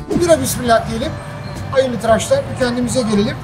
Bira bismillah diyelim. Hayırlı tıraşlar. Bir kendimize gelelim.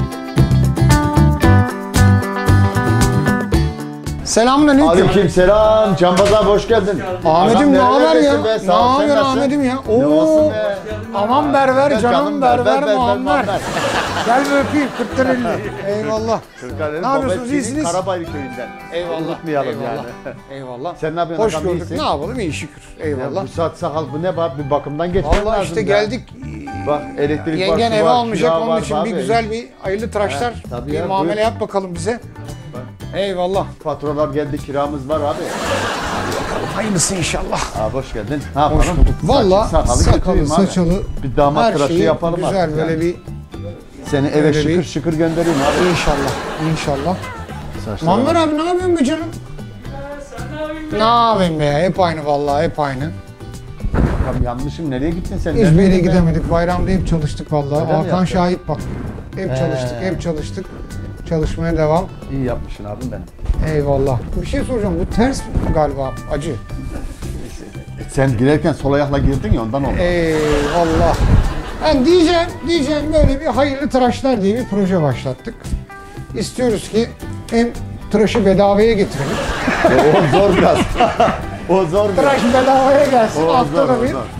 Selamünaleyküm. Aleykümselam. Canbaz abi hoş geldin. Ahmet'im ne haber ya? Be? Ne haber Ahmet'im ya? Oo. Aman berber, canım berber Muammer. Gel bir öpeyim. 40'lar 50. Eyvallah. Ne yapıyorsunuz? İyisiniz? Karabayır köyünden. Eyvallah. Unutmayalım Eyvallah. yani. Eyvallah. Sen ne yapıyorsun? Hoş Adam, gördük. iyisin? Ne yapalım? İyi şükür. Eyvallah. Bu saat sakal bu ne bak bir bakımdan geçmek lazım. Vallahi işte ya. geldik. Bak elektrik var, Yengen su eve var, almayacak. kira Onun var için abi. bir güzel bir hayırlı tıraşlar. Tabii Bir ya, muamele buyur. yap bakalım bize. Eyvallah. Faturalar geldi, kiramız var abi. Hayırlısı inşallah. Abi hoş geldin. Ne yapalım? Hoş bulduk. Valla Sakalı sakalı, götüreyim abi. saçalı, Bir damat her tıraşı şeyi yapalım güzel artık böyle yani. bir Seni eve Öyle şıkır bir- şıkır göndereyim abi. inşallah. İnşallah. Saçlar Muammer var. abi ne yapıyorsun be canım? Ne yapayım be ya? Hep aynı vallahi, hep aynı. Tam yanlışım. Nereye gittin sen? Hiçbir yere Nereye gittin? gidemedik. Bayramda hep çalıştık vallahi. Öyle mi Hakan yaptın? şahit bak. Hep çalıştık, hep çalıştık. Çalışmaya devam. İyi yapmışsın abim benim. Eyvallah. Bir şey soracağım. Bu ters galiba acı. Sen girerken sol ayakla girdin ya ondan oldu. Eyvallah. Ben diyeceğim böyle bir hayırlı tıraşlar diye bir proje başlattık. İstiyoruz ki hem tıraşı bedavaya getirelim. O zor biraz. O zor biraz. Tıraş bedavaya gelsin. O zor, Haftada o bir. zor.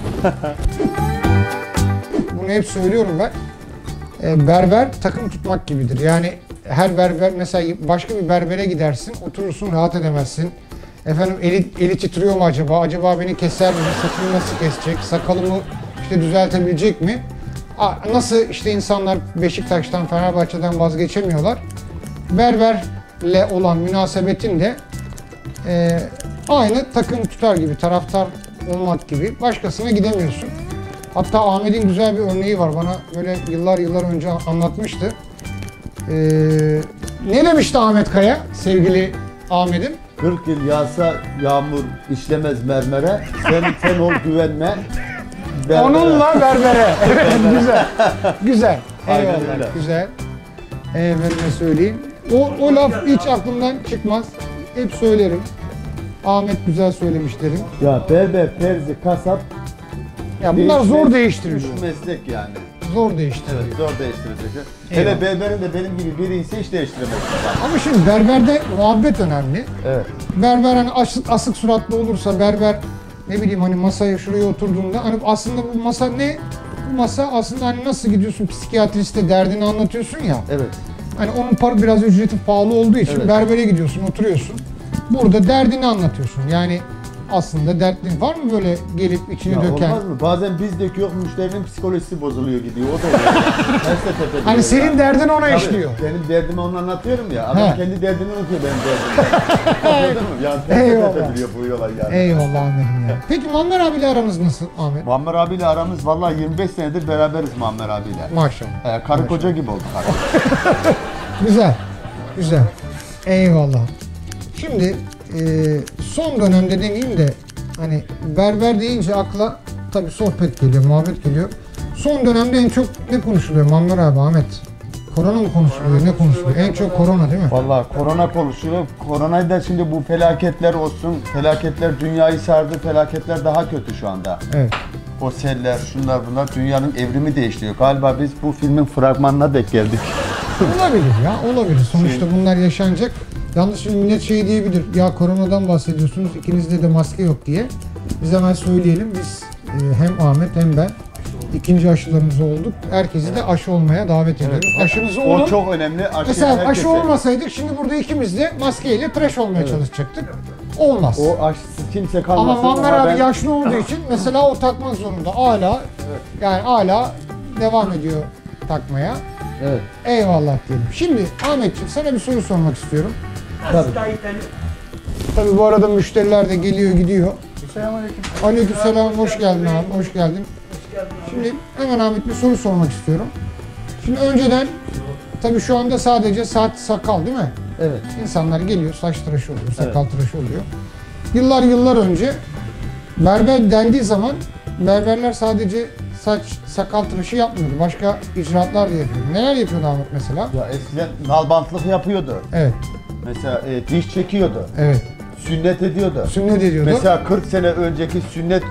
Bunu hep söylüyorum ben. Berber takım tutmak gibidir. Yani her berber mesela başka bir berbere gidersin, oturursun rahat edemezsin. Efendim eli titriyor mu acaba? Acaba beni keser mi? Saçımı nasıl kesecek? Sakalımı işte düzeltebilecek mi? Nasıl işte insanlar Beşiktaş'tan, Fenerbahçe'den vazgeçemiyorlar. Berberle olan münasebetin de aynı takım tutar gibi, taraftar olmak gibi başkasına gidemiyorsun. Hatta Ahmet'in güzel bir örneği var. Bana böyle yıllar önce anlatmıştı. Ne demişti Ahmet Kaya, sevgili Ahmet'im? 40 yıl yağsa yağmur işlemez mermere. Sen ol güvenme. berbere. Onunla berbere. Evet, güzel. Güzel. Aynen Eyvallah, öyle. güzel. Efendime söyleyeyim. O laf hiç aklımdan çıkmaz. Hep söylerim. Ahmet güzel söylemiş derim. Ya berber, terzi, kasap. Ya bunlar zor değiştiriliyor. Üç meslek yani. Zor değiştiriliyor. Evet zor değiştirecek. Eyvallah. Hele berberin de benim gibi biri ise hiç değiştiremez. Ama şimdi berberde muhabbet önemli. Evet. Berber hani asık suratlı olursa berber ne bileyim hani masaya şuraya oturduğunda hani aslında bu masa ne? Bu masa aslında hani nasıl gidiyorsun psikiyatriste derdini anlatıyorsun ya. Evet. Hani onun biraz ücreti pahalı olduğu için Evet. berbere gidiyorsun, oturuyorsun. Burada derdini anlatıyorsun. Yani aslında dertli var mı böyle gelip içini Ya döken? olmaz mı? Bazen biz döküyor, müşterinin psikolojisi bozuluyor gidiyor. O da oluyor. Ters de tepe Hani diyor senin ya. derdin ona Tabii, işliyor. benim derdimi ona anlatıyorum ya. Adam He. kendi derdini unutuyor benim derdimi. Anladın mı? Yani ters de Eyvallah. tepe biliyor bu olay yani. Eyvallah Ahmet'im ya. Peki Muammer abiyle aranız nasıl Ahmet? Muammer abiyle aramız vallahi 25 senedir beraberiz Muammer abiyle. Maşallah. Karı koca gibi olduk artık. Güzel. Güzel. Eyvallah. Şimdi son dönemde demeyeyim de hani berber deyince akla tabii sohbet geliyor, muhabbet geliyor. Son dönemde en çok ne konuşuluyor Muammer abi, Ahmet? Korona mı konuşuluyor, ne konuşuluyor? En çok korona değil mi? Vallahi korona konuşuyor. Koronayı da şimdi bu felaketler olsun. Felaketler dünyayı sardı. Felaketler daha kötü şu anda. Evet. O seller, şunlar bunlar dünyanın evrimi değiştiriyor. Galiba biz bu filmin fragmanına denk geldik. Olabilir ya, olabilir. Sonuçta bunlar yaşanacak. Yalnız şimdi millet şey diyebilir, ya koronadan bahsediyorsunuz, ikinizde de maske yok diye. Biz hemen söyleyelim, biz hem Ahmet hem ben ikinci aşılarımız olduk. Herkesi de aşı olmaya davet ediyoruz. Aşınızı olun. O çok önemli. Mesela herkese. aşı olmasaydık şimdi burada ikimiz de maskeyle tıraş olmaya çalışacaktık. Olmaz. O aşısız kimse Ama kalmasın. Muammer Ama abi ben- yaşlı olduğu için mesela o takmak zorunda. Hala yani hala devam ediyor takmaya. Evet. Eyvallah diyelim. Şimdi Ahmetciğim sana bir soru sormak istiyorum. Tabii. Tabii bu arada müşteriler de geliyor gidiyor. Selamünaleyküm. Aleykümselam, hoş geldin abi, hoş geldin. Şimdi hemen Ahmet bir soru sormak istiyorum. Şimdi önceden tabii şu anda sadece saç sakal değil mi? Evet. İnsanlar geliyor, saç tıraşı oluyor, sakal tıraşı oluyor. Yıllar önce berber dendiği zaman berberler sadece saç sakal tıraşı yapmıyordu. Başka icraatlar da yapıyordu. Neler yapıyordu Ahmet mesela? Ya eskiden nalbantlık yapıyordu. Evet, Mesela diş çekiyordu. evet. Sünnet ediyordu. Sünnet ediyordu. Mesela 40 sene önceki sünnet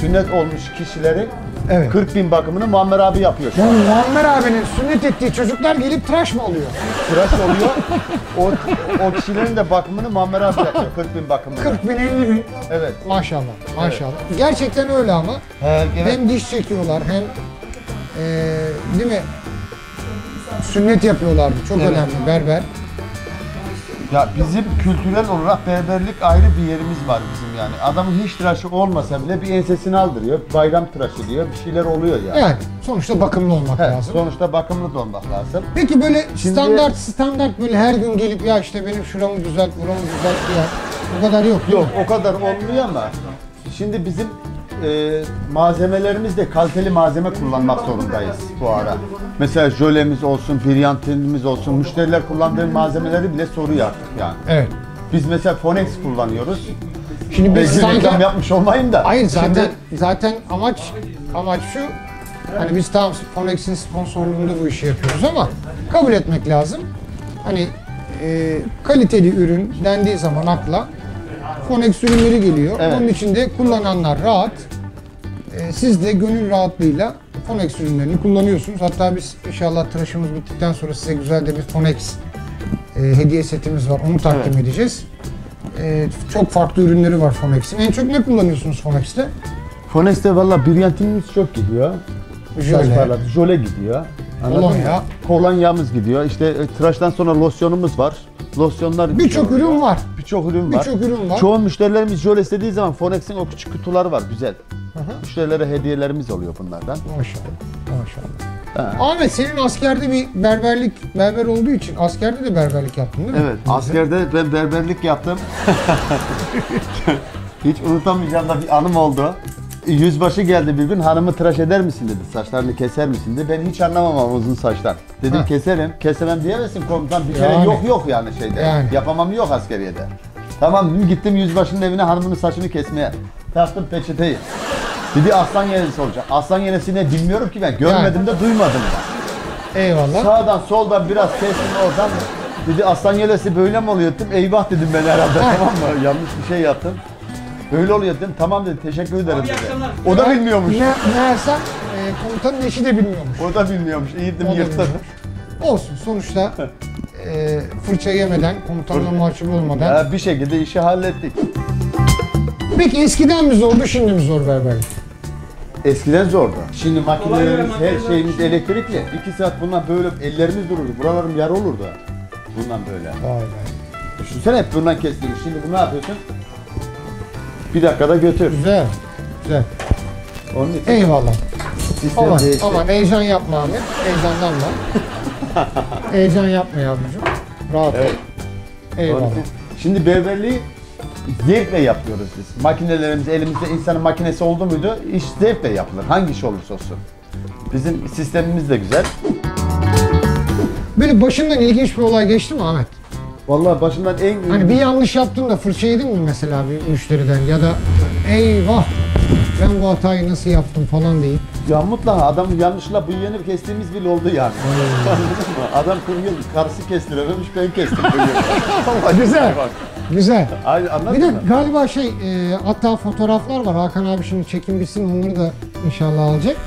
sünnet olmuş kişilerin Evet. 40.000 bakımını Muammer abi yapıyor şu an. Yani Muammer abinin sünnet ettiği çocuklar gelip tıraş mı oluyor? Tıraş oluyor. O kişilerin de bakımını Muammer abi yapıyor. 40.000 bakımını. 40 bin, 50 bin. Evet. Maşallah, maşallah. Gerçekten öyle ama. Evet. Hem diş çekiyorlar hem değil mi? Sünnet yapıyorlardı. Çok Evet. önemli berber. Ya bizim kültürel olarak berberlik ayrı bir yerimiz var bizim yani. Adamın hiç tıraşı olmasa bile bir ensesini aldırıyor, bayram tıraşı diyor, bir şeyler oluyor yani. Yani sonuçta bakımlı olmak He, lazım. sonuçta bakımlı da olmak lazım. Peki böyle Şimdi- standart böyle her gün gelip ya işte benim şuramı düzelt, buramı düzelt diye o kadar yok. Yok o kadar olmuyor ama şimdi bizim malzemelerimiz de kaliteli malzeme kullanmak zorundayız bu ara. Mesela jölemiz olsun, brilyantimiz olsun, müşteriler kullandığı malzemeleri bile soruyor artık yani. Evet. Biz mesela Fonex kullanıyoruz. Şimdi biz Belki sanki reklam yapmış olmayın da. hayır Şimdi- zaten amaç şu. Hani biz tamam Fonex'in sponsorluğunda bu işi yapıyoruz ama kabul etmek lazım. Hani kaliteli ürün dendiği zaman akla Fonex ürünleri geliyor. Evet. Onun için de kullananlar rahat. Siz de gönül rahatlığıyla Fonex ürünlerini kullanıyorsunuz. Hatta biz inşallah tıraşımız bittikten sonra size güzel de bir Fonex hediye setimiz var. Onu takdim edeceğiz. Çok farklı ürünleri var Fonex'in. En çok ne kullanıyorsunuz Fonex'te? Fonex'te valla brilyantimiz çok gidiyor. Jöle. Jöle gidiyor. Anladın Kolonya. mı? Kolonyamız gidiyor. İşte tıraştan sonra losyonumuz var. Losyonlar Birçok gidiyor. ürün var. Birçok ürün var. Birçok ürün var. Çoğu müşterilerimiz jöle istediği zaman Fonex'in o küçük kutuları var güzel. Müşterilere hediyelerimiz oluyor bunlardan. Maşallah. Maşallah. Ahmet senin askerde bir berber olduğu için askerde de berberlik yaptın değil mi? Evet, askerde ben berberlik yaptım. Hiç unutamayacağım da bir anım oldu. Yüzbaşı geldi bir gün, hanımı tıraş eder misin dedi, saçlarını keser misin dedi. Ben hiç anlamam uzun saçtan. Dedim Ha. keserim, kesemem diyemezsin komutan, bir kere Yani. yok yani şeyde, Yani. yapamam yok askeriyede. Tamam dedim, gittim yüzbaşının evine hanımının saçını kesmeye. Taktım peçeteyi. Dedi aslan yenesi olacak. Aslan yenesi ne bilmiyorum ki ben, görmedim de duymadım da. Eyvallah. Sağdan soldan biraz kestim oradan. Dedi aslan yelesi böyle mi oluyor dedim. Eyvah dedim ben herhalde tamam mı? Yanlış bir şey yaptım. Böyle oluyor dedim. Tamam dedi teşekkür ederim dedi. O da bilmiyormuş. Meğersem komutanın eşi de bilmiyormuş. O da bilmiyormuş. İyiydim O da yırttım. bilmiyormuş. Olsun sonuçta fırça yemeden, komutanla mahcup olmadan. Ya bir şekilde işi hallettik. Peki eskiden mi zordu, şimdi mi zor berberlik? Eskiden zordu. Şimdi makinelerimiz, her şeyimiz elektrikli. 2 saat bundan böyle ellerimiz dururdu. Buralarım yara olurdu. Bundan böyle. Vay be. Düşünsene hep bundan kestiğimiz. Şimdi bunu ne yapıyorsun? Bir dakikada götür. Güzel. Güzel. Onun için Eyvallah. sistem Aman, değişti. aman heyecan yapma Ahmet. Heyecanlanma. Heyecan yapma yavrucuğum. Rahat ol. Evet. Eyvallah. Onun için- Şimdi berberliği zevkle yapıyoruz biz. Makinelerimiz elimizde, insanın makinesi oldu muydu iş zevkle yapılır. Hangi iş olursa olsun. Bizim sistemimiz de güzel. Böyle başından ilginç bir olay geçti mi Ahmet? Vallahi başından en Hani bir yanlış yaptın da fırça yedin mi mesela bir müşteriden ya da eyvah ben bu hatayı nasıl yaptım falan deyip. ya mutlaka adam yanlışla bıyığını kestiğimiz bile oldu yani. Anladın mı? Adam 40 yıl karısı kestirememiş, ben kestim bıyığını. Güzel. Güzel. Ay, Bir anladın de mı? galiba hatta fotoğraflar var. Hakan abi şimdi çekim bitsin onları da inşallah alacak.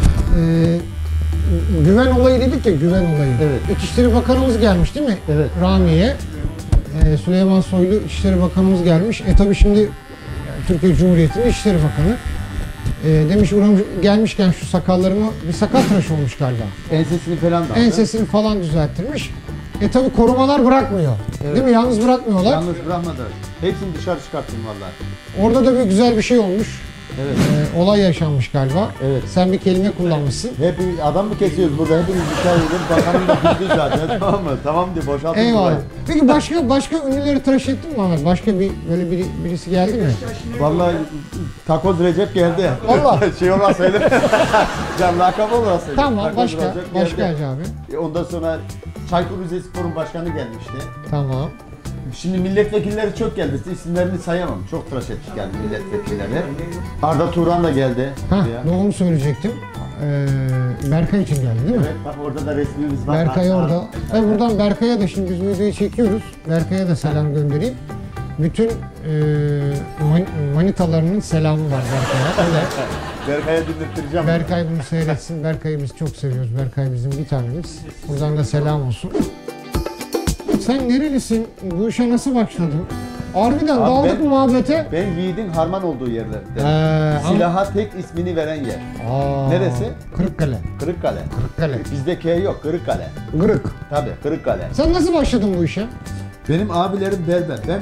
Güven olayı dedik ya, güven olayı. Evet. İçişleri Bakanımız gelmiş değil mi? Evet. Ramiye. Süleyman Soylu İçişleri Bakanımız gelmiş. Tabii şimdi yani Türkiye Cumhuriyeti'nin İçişleri Bakanı. Demiş gelmişken şu sakallarımı, bir sakal tıraşı olmuş galiba. Ensesini falan da aldı. Ensesini falan düzelttirmiş. Tabii korumalar bırakmıyor. Evet. Değil mi? Yalnız bırakmıyorlar. Yalnız bırakmadı. Hepsini dışarı çıkarttım vallahi. Orada da bir güzel bir şey olmuş. Evet. Olay yaşanmış galiba. Evet. Sen bir kelime kullanmışsın. Hepimiz adam mı kesiyoruz burada? Hepimiz dışarı gidiyoruz. Bakanım da güldü zaten. Tamam mı? Tamam diye boşaltın. Eyvallah. burayı. Peki başka ünlüleri tıraş ettin mi Ahmet? Başka böyle birisi geldi mi? Vallahi Takoz Recep geldi. Vallahi. Şey olarak söyle. Can lakabı olarak söyle. Tamam, Takoz başka Recep Hacı geldi. abi. Ondan sonra Çaykur Rizespor'un başkanı gelmişti. Tamam. Şimdi milletvekilleri çok geldi. İsimlerini sayamam. Çok tıraş ettik yani milletvekilleri. Arda Turan da geldi. Hah, buraya. onu söyleyecektim. Berkay için geldi değil mi? Evet bak orada da resmimiz var. Berkay orada. Ben buradan Berkay'a da şimdi biz videoyu çekiyoruz. Berkay'a da selam göndereyim. bütün manitalarının selamı var Berkay'a. Öyle. Berkay'a dinlettireceğim. Berkay bunu seyretsin. Berkay'ı biz çok seviyoruz. Berkay bizim bir tanemiz. Buradan da selam olsun. Sen nerelisin? Bu işe nasıl başladın? Harbiden Abi daldık mı muhabbete? Ben yiğidin harman olduğu yerlerde. Ama- Silaha tek ismini veren yer. Neresi? Kırıkkale. Kırıkkale. Kırıkkale. Bizde K yok, Kırıkkale. Kırık. Tabii, Kırıkkale. Sen nasıl başladın bu işe? Benim abilerim berber. Ben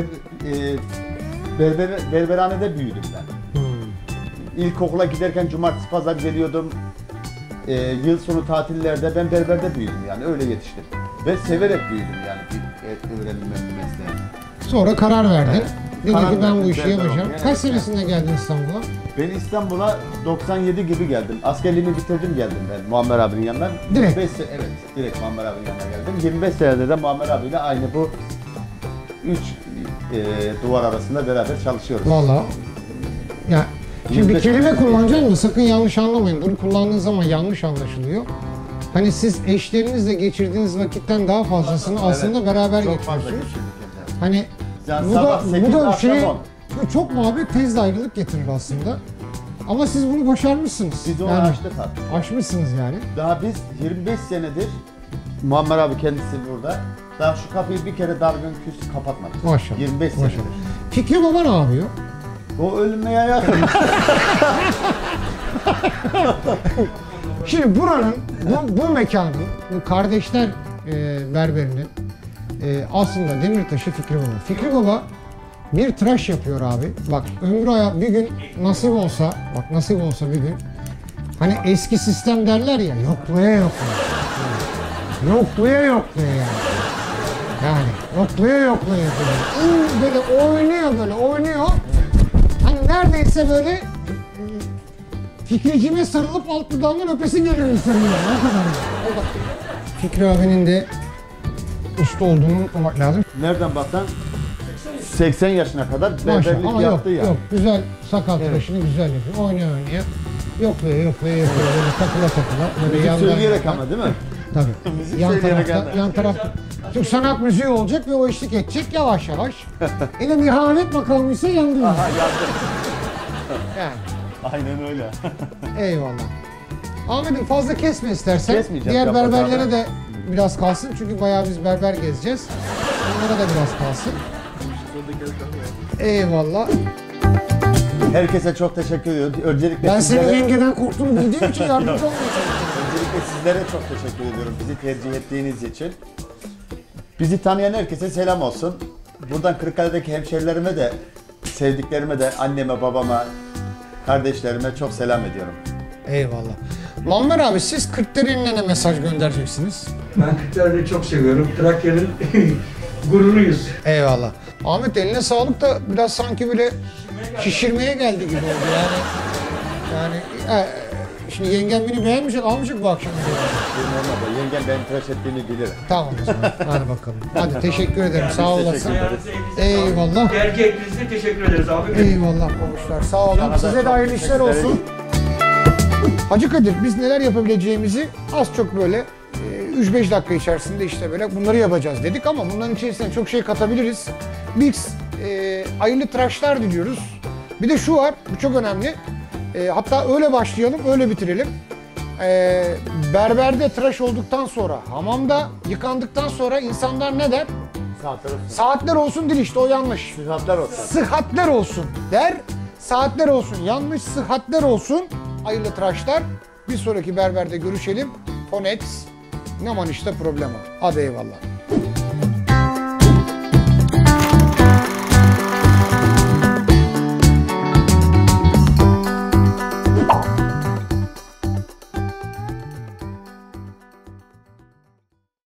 berberanede büyüdüm ben. İlkokula giderken cumartesi pazar geliyordum. Yıl sonu tatillerde ben berberde büyüdüm yani öyle yetiştim. Ve severek büyüdüm yani öğrenilmem mesleği. Sonra karar verdin. Dedin Karar ki ben bu verdim, işi berber yapacağım. olmaya. Kaç Evet, senesinde geldin İstanbul'a? Ben İstanbul'a 97 gibi geldim. Askerliğimi bitirdim geldim ben Muammer abinin yanına. Direkt? 25 evet, direkt Muammer abinin yanına geldim. 25 senede de Muammer abiyle aynı bu 3 duvar arasında beraber çalışıyoruz. Vallahi. Ya şimdi bir 25 kelime kullanacağım da sakın yanlış anlamayın. Bunu kullandığın zaman yanlış anlaşılıyor. Hani siz eşlerinizle geçirdiğiniz vakitten daha fazlasını aslında beraber Çok fazla geçiriyorsunuz. geçirdik. Hani Yani bu sabah da 8, bu da akşam şey 10. bu çok muhabbet tez de ayrılık getirir aslında. Ama siz bunu başarmışsınız. Biz onu Yani açtık abi. aşmışsınız yani. Daha biz 25 senedir Muammer abi kendisi burada. Daha şu kapıyı bir kere dargın küs kapatmadık. Maşallah. 25 senedir. Maşallah. Fikri Baba ne yapıyor? O ölmeye yakın. Şimdi buranın, bu mekanın, bu kardeşler berberinin aslında Demirtaşı Fikri Baba. Fikri Baba bir tıraş yapıyor abi. Bak ömrü bir gün nasip olsa, bak nasip olsa bir gün hani eski sistem derler ya yoklaya yoklaya. Yoklaya yoklaya yani. Yani yoklaya yoklaya böyle oynuyor oynuyor. Hani neredeyse böyle Fikricime sarılıp alt dudağından öpesi geliyor insanın yani. O kadar. O kadar. Fikri abinin de usta olduğunu unutmamak lazım. Nereden baksan 80 yaşına kadar berberlik Ama yaptı yok, ya. yok. Güzel sakal tıraşını güzel yapıyor. Oynuyor. Yoklaya yapıyor. Böyle takıla. Böyle Müzik söyleyerek ama değil mi? Tabii. Müzik yan söyleyerek tarafta, ama. yan tarafta Türk sanat müziği olacak ve o eşlik edecek yavaş yavaş. Yine nihamet makamı ise yandın. Aha yazdım. Yani. Aynen öyle. Eyvallah. Ahmet'im fazla kesme istersen. Kesmeyeceğim, Diğer yapacağım berberlere ben. de biraz kalsın çünkü bayağı biz berber gezeceğiz. Onlara da biraz kalsın. Eyvallah. Herkese çok teşekkür ediyorum. Öncelikle Ben sizlere, senin yengeden korktuğunu bildiğim için yardımcı olmaya çalışıyorum. öncelikle sizlere çok teşekkür ediyorum bizi tercih ettiğiniz için. Bizi tanıyan herkese selam olsun. Buradan Kırıkkale'deki hemşerilerime de, sevdiklerime de, anneme, babama, kardeşlerime çok selam ediyorum. Eyvallah. Muammer abi siz Kırklareli'ne ne mesaj göndereceksiniz? Ben Kırklareli'yi çok seviyorum. Trakya'nın gururuyuz. Eyvallah. Ahmet eline sağlık da biraz sanki böyle şişirmeye geldi gibi oldu yani. Şimdi yengem beni beğenmeyecek, almayacak bu akşam. Benim olmadı. Yengem benim tıraş ettiğini bilir. Tamam o zaman. Hadi bakalım. Hadi teşekkür ederim. Sağ Biz olasın. teşekkür ederiz. Eyvallah. Tercih ettiğiniz için teşekkür ederiz abi. Eyvallah komşular. Sağ olun. Sana da Size de çok hayırlı işler teşekkür ederiz. olsun. Hacı Kadir biz neler yapabileceğimizi az çok böyle 3-5 dakika içerisinde işte böyle bunları yapacağız dedik ama bunların içerisine çok şey katabiliriz. Biz hayırlı tıraşlar diliyoruz. Bir de şu var, bu çok önemli. Hatta öyle başlayalım, öyle bitirelim. Berberde tıraş olduktan sonra, hamamda yıkandıktan sonra insanlar ne der? Saatler olsun. Saatler olsun değil işte o yanlış. Saatler olsun. Sıhhatler olsun der. Saatler olsun. Yanlış sıhhatler olsun. Hayırlı tıraşlar. Bir sonraki berberde görüşelim. Fonex. Ne man işte problema. Hadi eyvallah.